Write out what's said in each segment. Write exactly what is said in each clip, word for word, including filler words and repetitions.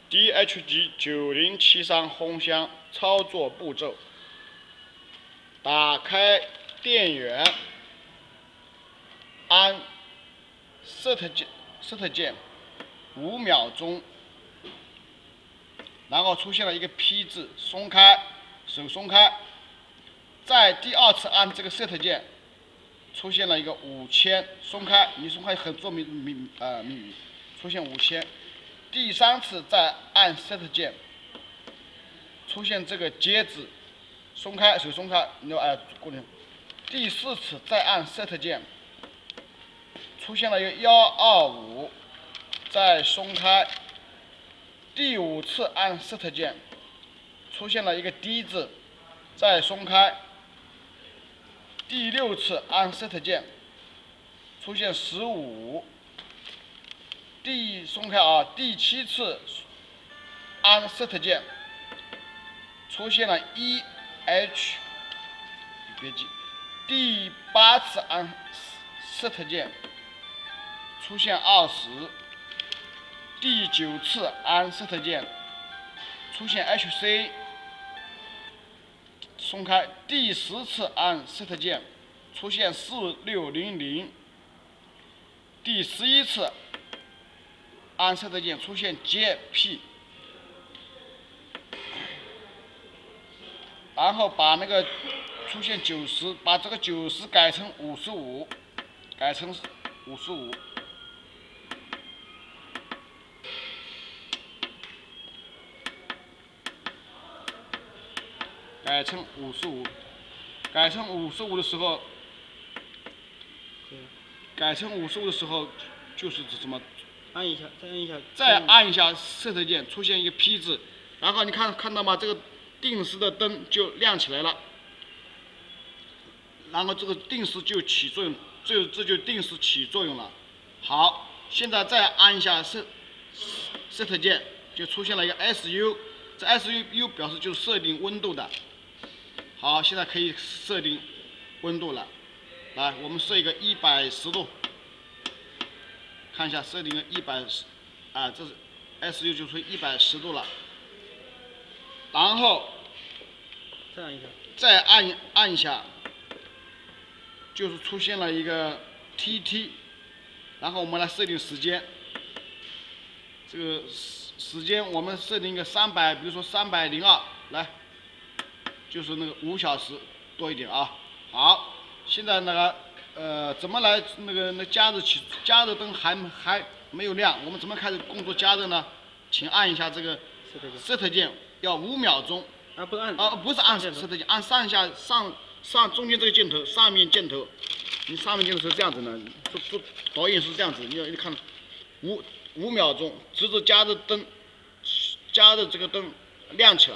D H G 九零七三烘箱操作步骤：打开电源，按 Set 键 Set 键五秒钟，然后出现了一个 P 字，松开，手松开。在第二次按这个 Set 键，出现了一个五千，松开，你松开很做谜谜呃谜语，出现五千。第三次再按 Set 键，出现这个接字，松开，手松开，你要哎过来。第四次再按 Set 键，出现了一个一二五，再松开。第五次按 Set 键，出现了一个 D 字，再松开。第六次按 Set 键，出现十五。第松开啊，第七次按 Set 键，出现了 E H， 别记。第八次按 Set 键，出现二十。第九次按 Set 键，出现 H C， 松开。第十次按 Set 键，出现四六零零。第十一次按 Set 键，出现 J P， 然后把那个出现九十，把这个九十改成五十五，改成五十五。改成五十五，改成五十五的时候，改成五十五的时候，就是指什么？ 按一下，再按一下， 再按一下 Set 键，出现一个 P 字，然后你看看到吗？这个定时的灯就亮起来了，然后这个定时就起作用，这这就定时起作用了。好，现在再按一下 Set Set 键，就出现了一个 S U， 这 S U 表示就是设定温度的。好，现在可以设定温度了。来，我们设一个一百十度，看一下设定个一百十，啊，这是 S U 就是一百十度了。然后再按一下， 再按按一下，就是出现了一个 T T， 然后我们来设定时间。这个时时间我们设定一个三百，比如说三百零二，来。就是那个五小时多一点啊。好，现在那个呃，怎么来那个那加热起加热灯还还没有亮，我们怎么开始工作加热呢？请按一下这个 Set 键，要五秒钟。 啊，不是按啊，不是按 Set 键，按上下上上中间这个箭头，上面箭头，你上面箭头是这样子的，做做导演是这样子，你要你看，五五秒钟，直至加热灯加热这个灯亮起来。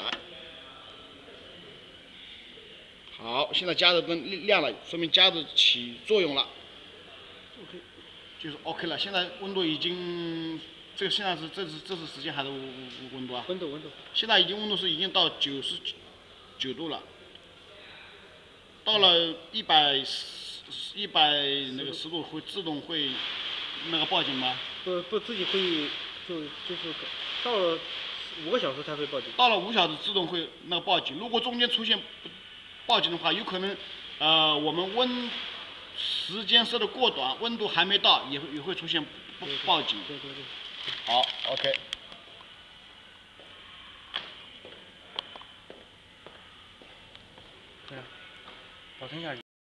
好，现在加热灯亮了，说明加热起作用了。OK， 就是 OK 了。现在温度已经，这个现在是这是这是时间还是温度啊？ 温度温度。 现在已经温度是已经到九十九度了，到了一百一百那个十度会自动会那个报警吗？ 不不，自己会就就是到了五个小时才会报警。 到了五小时自动会那个报警，如果中间出现报警的话，有可能，呃，我们温时间设的过短，温度还没到，也会也会出现不报警。 对对对。 好 ，OK。 对啊，保存一下。